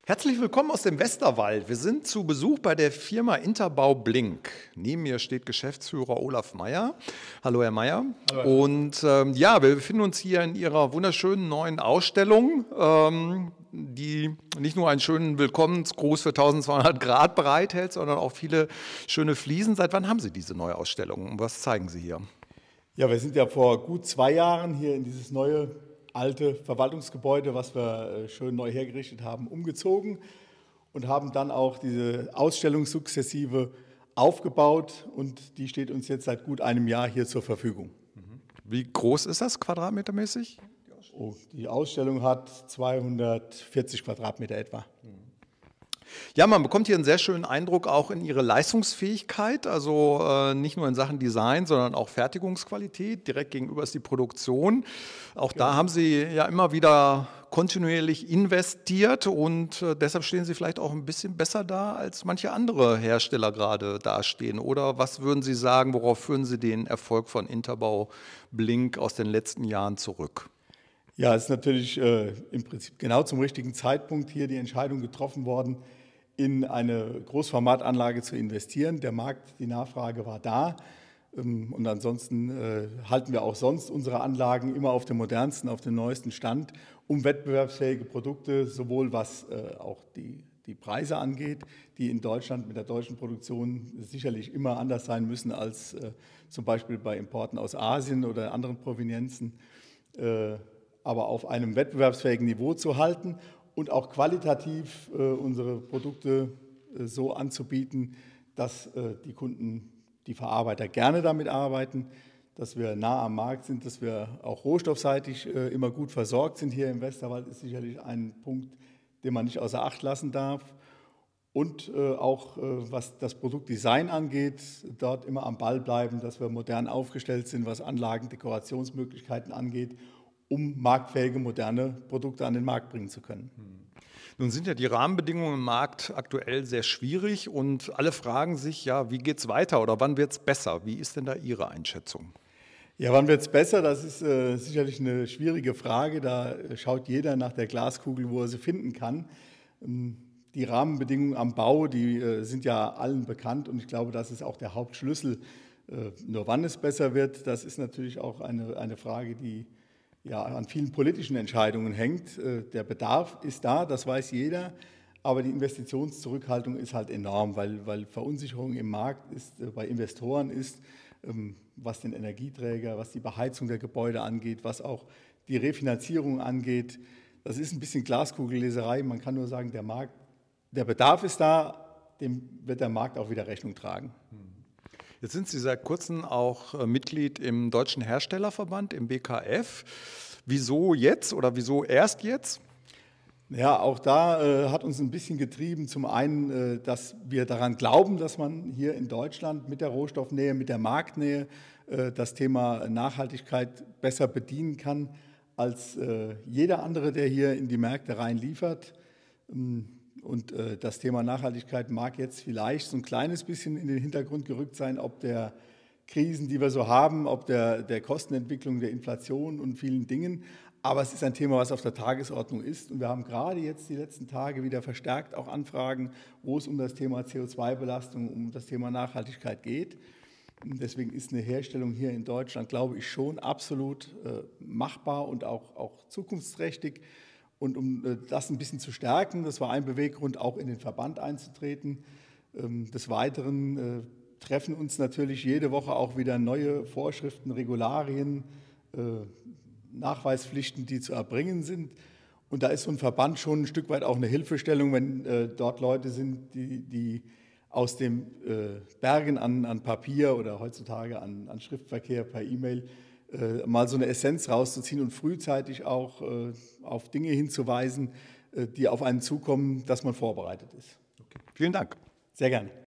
Herzlich willkommen aus dem Westerwald. Wir sind zu Besuch bei der Firma Interbau Blink. Neben mir steht Geschäftsführer Olaf Meyer. Hallo, Herr Meyer. Hallo. Und ja, wir befinden uns hier in Ihrer wunderschönen neuen Ausstellung, die nicht nur einen schönen Willkommensgruß für 1200 Grad bereithält, sondern auch viele schöne Fliesen. Seit wann haben Sie diese neue Ausstellung und was zeigen Sie hier? Ja, wir sind ja vor gut 2 Jahren hier in dieses neue, alte Verwaltungsgebäude, was wir schön neu hergerichtet haben, umgezogen und haben dann auch diese Ausstellung sukzessive aufgebaut und die steht uns jetzt seit gut einem Jahr hier zur Verfügung. Wie groß ist das quadratmetermäßig? Oh, die Ausstellung hat 240 Quadratmeter etwa. Ja, man bekommt hier einen sehr schönen Eindruck auch in Ihre Leistungsfähigkeit, also nicht nur in Sachen Design, sondern auch Fertigungsqualität. Direkt gegenüber ist die Produktion. Auch da haben Sie ja immer wieder kontinuierlich investiert und deshalb stehen Sie vielleicht auch ein bisschen besser da, als manche andere Hersteller gerade dastehen. Oder was würden Sie sagen, worauf führen Sie den Erfolg von Interbau Blink aus den letzten Jahren zurück? Ja, es ist natürlich im Prinzip genau zum richtigen Zeitpunkt hier die Entscheidung getroffen worden, in eine Großformatanlage zu investieren. Der Markt, die Nachfrage war da. Und ansonsten halten wir auch sonst unsere Anlagen immer auf dem modernsten, auf dem neuesten Stand, um wettbewerbsfähige Produkte, sowohl was auch die Preise angeht, die in Deutschland mit der deutschen Produktion sicherlich immer anders sein müssen als zum Beispiel bei Importen aus Asien oder anderen Provenienzen, aber auf einem wettbewerbsfähigen Niveau zu halten und auch qualitativ unsere Produkte so anzubieten, dass die Kunden, die Verarbeiter gerne damit arbeiten, dass wir nah am Markt sind, dass wir auch rohstoffseitig immer gut versorgt sind. Hier im Westerwald ist sicherlich ein Punkt, den man nicht außer Acht lassen darf. Und auch was das Produktdesign angeht, dort immer am Ball bleiben, dass wir modern aufgestellt sind, was Anlagen, Dekorationsmöglichkeiten angeht, um marktfähige, moderne Produkte an den Markt bringen zu können. Nun sind ja die Rahmenbedingungen im Markt aktuell sehr schwierig und alle fragen sich, ja, wie geht es weiter oder wann wird es besser? Wie ist denn da Ihre Einschätzung? Ja, wann wird es besser? Das ist sicherlich eine schwierige Frage. Da schaut jeder nach der Glaskugel, wo er sie finden kann. Die Rahmenbedingungen am Bau, die sind ja allen bekannt und ich glaube, das ist auch der Hauptschlüssel. Nur wann es besser wird, das ist natürlich auch eine Frage, die ja an vielen politischen Entscheidungen hängt. Der Bedarf ist da, das weiß jeder, aber die Investitionszurückhaltung ist halt enorm, weil Verunsicherung im Markt ist, bei Investoren ist, was den Energieträger, was die Beheizung der Gebäude angeht, was auch die Refinanzierung angeht. Das ist ein bisschen Glaskugelleserei. Man kann nur sagen, der Bedarf ist da, dem wird der Markt auch wieder Rechnung tragen. Jetzt sind Sie seit kurzem auch Mitglied im Deutschen Herstellerverband, im BKF. Wieso jetzt oder wieso erst jetzt? Ja, auch da hat uns ein bisschen getrieben. Zum einen, dass wir daran glauben, dass man hier in Deutschland mit der Rohstoffnähe, mit der Marktnähe das Thema Nachhaltigkeit besser bedienen kann als jeder andere, der hier in die Märkte rein liefert. Und das Thema Nachhaltigkeit mag jetzt vielleicht so ein kleines bisschen in den Hintergrund gerückt sein, ob der Krisen, die wir so haben, ob der Kostenentwicklung, der Inflation und vielen Dingen. Aber es ist ein Thema, was auf der Tagesordnung ist. Und wir haben gerade jetzt die letzten Tage wieder verstärkt auch Anfragen, wo es um das Thema CO2-Belastung, um das Thema Nachhaltigkeit geht. Und deswegen ist eine Herstellung hier in Deutschland, glaube ich, schon absolut machbar und auch zukunftsträchtig. Und um das ein bisschen zu stärken, das war ein Beweggrund, auch in den Verband einzutreten. Des Weiteren treffen uns natürlich jede Woche auch wieder neue Vorschriften, Regularien, Nachweispflichten, die zu erbringen sind. Und da ist so ein Verband schon ein Stück weit auch eine Hilfestellung, wenn dort Leute sind, die aus den Bergen an Papier oder heutzutage an Schriftverkehr per E-Mail mal so eine Essenz rauszuziehen und frühzeitig auch auf Dinge hinzuweisen, die auf einen zukommen, dass man vorbereitet ist. Okay. Vielen Dank. Sehr gerne.